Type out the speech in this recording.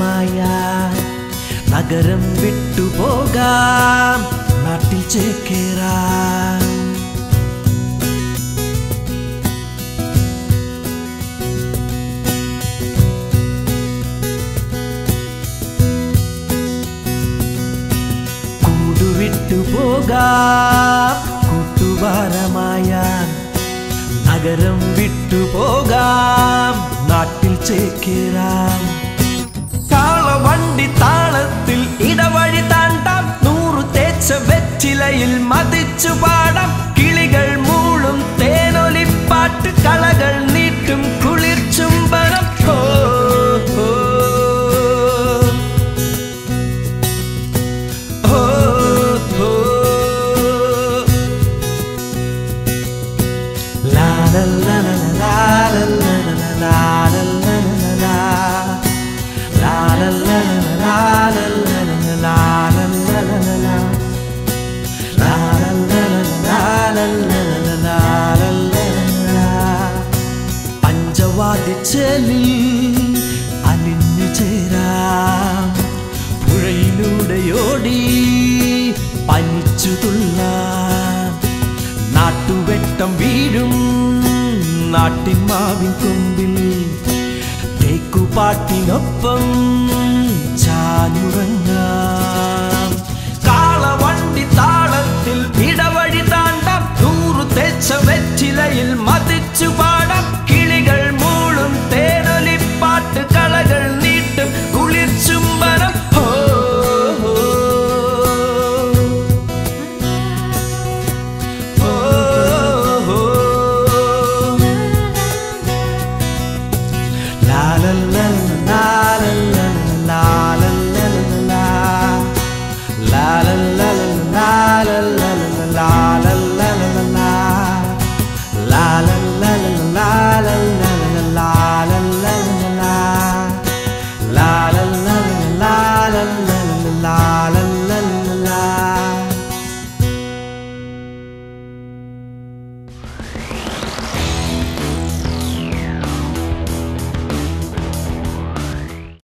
തൂക്കുഭാരമായ നഗരം വിട്ടുപോകാം നാട്ടിൽ ചേക്കേറാം കൂടുവിട്ടുപോകാം കൂട്ടുഭാരമായ നഗരം വിട്ടുപോകാം നാട്ടിൽ ചേക്കേറാം കാളവണ്ടി താളത്തിൽ ഇടവഴി താണ്ടാം 100 തേച്ച വെറ്റിലയിൽ മതിച്ചു പാടാം കിളികൾ മൂളും തേനൊലിപ്പാട്ട് കളകൾ നീട്ടും കുളിർ ചുംബനം പഞ്ചവാദ്യച്ചേലിൽ അലിഞ്ഞു ചേരാം പുഴയിലൂടെയോടി പനിച്ചു തുള്ളാം നാട്ടുവെട്ടം വീഴും നാട്ടിൻ മാവിൻ കൊമ്പിൽ തേക്കുപാട്ടിനൊപ്പം ചാലുറങ്ങ